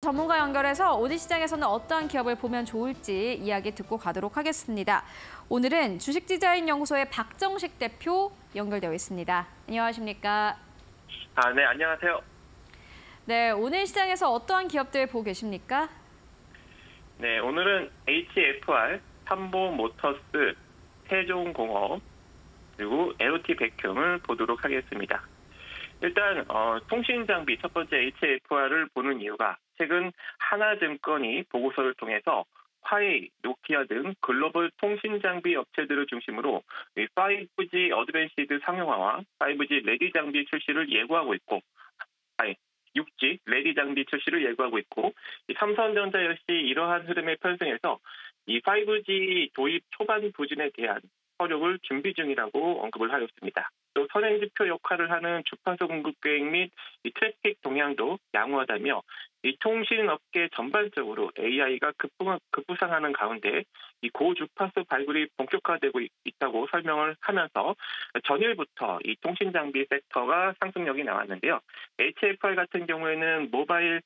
전문가 연결해서 오늘 시장에서는 어떠한 기업을 보면 좋을지 이야기 듣고 가도록 하겠습니다. 오늘은 주식디자인연구소의 박정식 대표 연결되어 있습니다. 안녕하십니까? 네, 안녕하세요. 네, 오늘 시장에서 어떠한 기업들 보고 계십니까? 네, 오늘은 HFR, 삼보모터스, 세종공업, 그리고 LOT 백큐을 보도록 하겠습니다. 일단 통신장비 첫 번째 HFR을 보는 이유가 최근 하나증권이 보고서를 통해서 화웨이, 노키아 등 글로벌 통신장비 업체들을 중심으로 5G 어드밴시드 상용화와 5G 레디 장비 출시를 예고하고 있고 6G 레디 장비 출시를 예고하고 있고 삼성전자 역시 이러한 흐름에 편승해서 이 5G 도입 초반 부진에 대한 서력을 준비 중이라고 언급을 하였습니다. 또 선행지표 역할을 하는 주파수 공급 계획 및 트래픽 동향도 양호하다며 이 통신업계 전반적으로 AI가 급부상하는 가운데 이 고주파수 발굴이 본격화되고 있다고 설명을 하면서 전일부터 이 통신장비 섹터가 상승력이 나왔는데요. HFR 같은 경우에는 모바일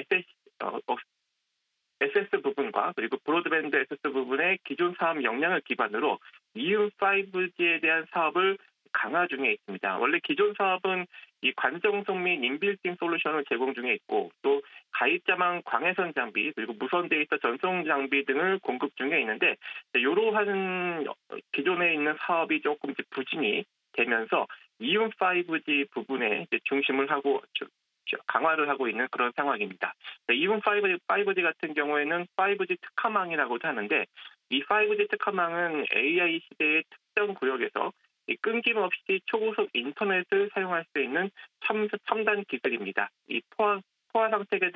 SS 부분과 그리고 브로드밴드 SS 부분의 기존 사업 역량을 기반으로 이음 5G에 대한 사업을 강화 중에 있습니다. 원래 기존 사업은 이 관정성 및 인빌딩 솔루션을 제공 중에 있고 또 가입자망 광해선 장비 그리고 무선 데이터 전송 장비 등을 공급 중에 있는데 이러한 기존에 있는 사업이 조금 부진이 되면서 이음 5G 부분에 중심을 하고 강화를 하고 있는 그런 상황입니다. 이음 5G 같은 경우에는 5G 특화망이라고도 하는데 이 5G 특화망은 AI 시대의 특정 구역에서 끊김없이 초고속 인터넷을 사용할 수 있는 첨단 기술입니다. 이 포화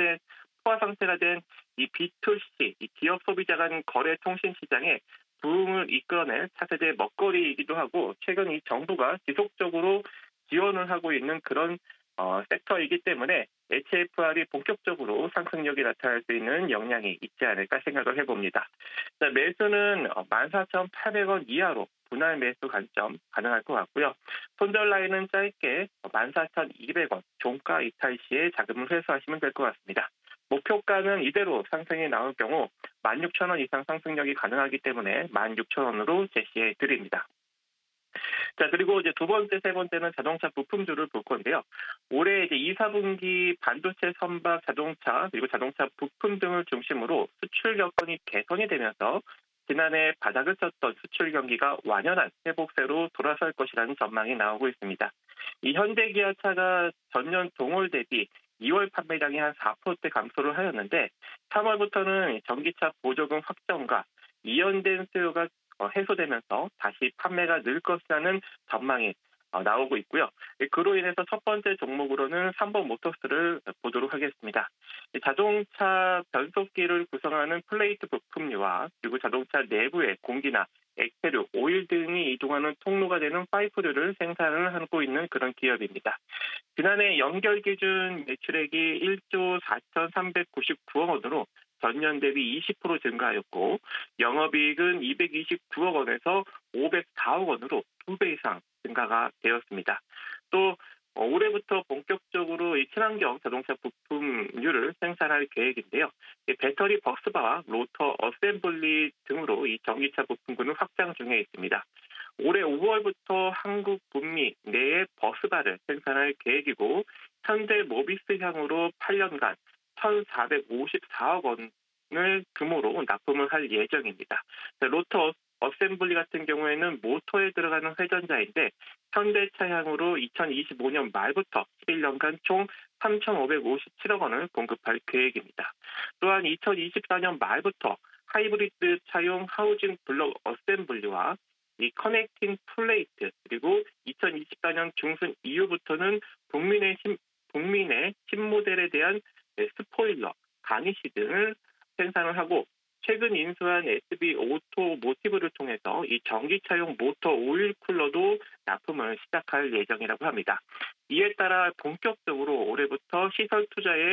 상태가 된 이 B2C, 이 기업 소비자 간 거래 통신 시장에 부흥을 이끌어낼 차세대 먹거리이기도 하고 최근 이 정부가 지속적으로 지원을 하고 있는 그런 섹터이기 때문에 HFR이 본격적으로 상승력이 나타날 수 있는 역량이 있지 않을까 생각을 해봅니다. 자, 매수는 14,800원 이하로 분할 매수 관점 가능할 것 같고요. 손절 라인은 짧게 14,200원 종가 이탈 시에 자금을 회수하시면 될 것 같습니다. 목표가는 이대로 상승이 나올 경우 16,000원 이상 상승력이 가능하기 때문에 16,000원으로 제시해 드립니다. 자, 그리고 이제 두 번째, 세 번째는 자동차 부품주를 볼 건데요. 올해 이제 2, 4분기 반도체 선박, 자동차, 그리고 자동차 부품 등을 중심으로 수출 여건이 개선이 되면서 지난해 바닥을 쳤던 수출 경기가 완연한 회복세로 돌아설 것이라는 전망이 나오고 있습니다. 이 현대기아차가 전년 동월 대비 2월 판매량이 한 4%대 감소를 하였는데 3월부터는 전기차 보조금 확정과 이연된 수요가 해소되면서 다시 판매가 늘 것이라는 전망이 나오고 있고요. 그로 인해서 첫 번째 종목으로는 삼보모터스를 보도록 하겠습니다. 자동차 변속기를 구성하는 플레이트 부품류와 그리고 자동차 내부의 공기나 액체류, 오일 등이 이동하는 통로가 되는 파이프류를 생산을 하고 있는 그런 기업입니다. 지난해 연결 기준 매출액이 1조 4,399억 원으로 전년 대비 20% 증가하였고 영업이익은 229억 원에서 504억 원으로 2배 이상 증가가 되었습니다. 또 올해부터 본격적으로 이 친환경 자동차 부품류를 생산할 계획인데요. 배터리 버스바와 로터 어셈블리 등으로 이 전기차 부품군을 확장 중에 있습니다. 올해 5월부터 한국 북미 내에 버스바를 생산할 계획이고 현대 모비스향으로 8년간 1,454억 원을 규모로 납품을 할 예정입니다. 로터 어셈블리 같은 경우에는 모터에 들어가는 회전자인데 현대차향으로 2025년 말부터 11년간 총 3,557억 원을 공급할 계획입니다. 또한 2024년 말부터 하이브리드 차용 하우징 블록 어셈블리와 이 커넥팅 플레이트 그리고 2024년 중순 이후부터는 북민의 신모델에 대한 스포일러, 가니시 등을 생산을 하고 최근 인수한 SB 오토모티브를 통해서 이 전기차용 모터 오일 쿨러도 납품을 시작할 예정이라고 합니다. 이에 따라 본격적으로 올해부터 시설 투자에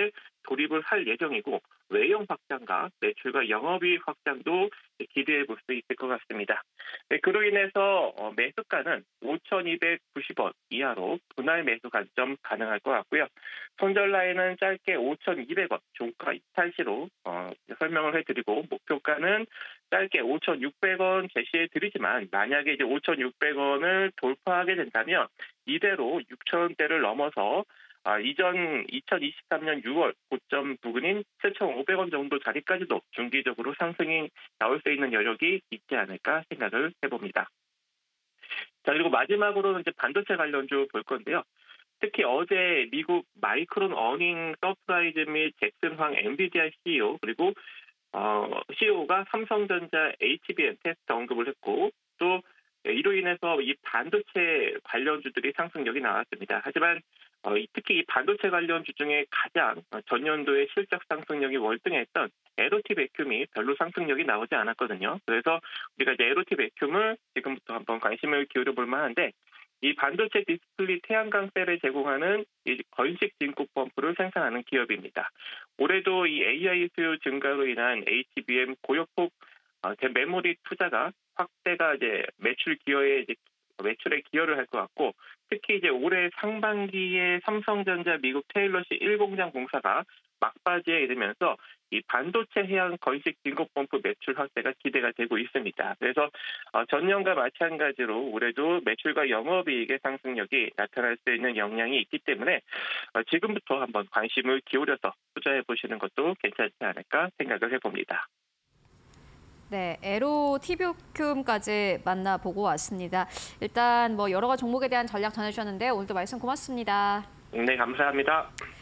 돌입을 할 예정이고 외형 확장과 매출과 영업이익 확장도 기대해 볼 수 있을 것 같습니다. 네, 그로 인해서 매수가는 5,290원 이하로 분할 매수 관점 가능할 것 같고요. 손절 라인은 짧게 5,200원 종가 이탈시로 설명을 해드리고 목표가는 짧게 5,600원 제시해드리지만 만약에 이제 5,600원을 돌파하게 된다면 이대로 6,000원대를 넘어서 이전 2023년 6월 고점 부근인 7,500원 정도 자리까지도 중기적으로 상승이 나올 수 있는 여력이 있지 않을까 생각을 해봅니다. 자, 그리고 마지막으로는 이제 반도체 관련주 볼 건데요. 특히 어제 미국 마이크론 어닝 서프라이즈 및 잭슨 황 엔비디아 CEO 그리고 CEO가 삼성전자 HBM 테스트 언급을 했고 또 이로 인해서 이 반도체 관련주들이 상승력이 나왔습니다. 하지만 특히 이 반도체 관련주 중에 가장 전년도에 실적 상승력이 월등했던 에로티 베큐움이 별로 상승력이 나오지 않았거든요. 그래서 우리가 이제 에로티 베큐움을 지금부터 한번 관심을 기울여 볼 만한데 이 반도체 디스플레이 태양광 셀을 제공하는 이 건식 진공 펌프를 생산하는 기업입니다. 올해도 이 AI 수요 증가로 인한 HBM 고역폭 메모리 투자가 확대가 이제 매출에 기여를 할 것 같고 특히 이제 올해 상반기에 삼성전자 미국 테일러시 1공장 공사가 막바지에 이르면서 이 반도체 해양 건식 진공 펌프 매출 확대가 기대가 되고 있습니다. 그래서 전년과 마찬가지로 올해도 매출과 영업이익의 상승력이 나타날 수 있는 역량이 있기 때문에 지금부터 한번 관심을 기울여서 투자해 보시는 것도 괜찮지 않을까 생각을 해봅니다. 네, 에로티베큐움까지 만나보고 왔습니다. 일단 여러 가지 종목에 대한 전략 전해주셨는데 오늘도 말씀 고맙습니다. 네, 감사합니다.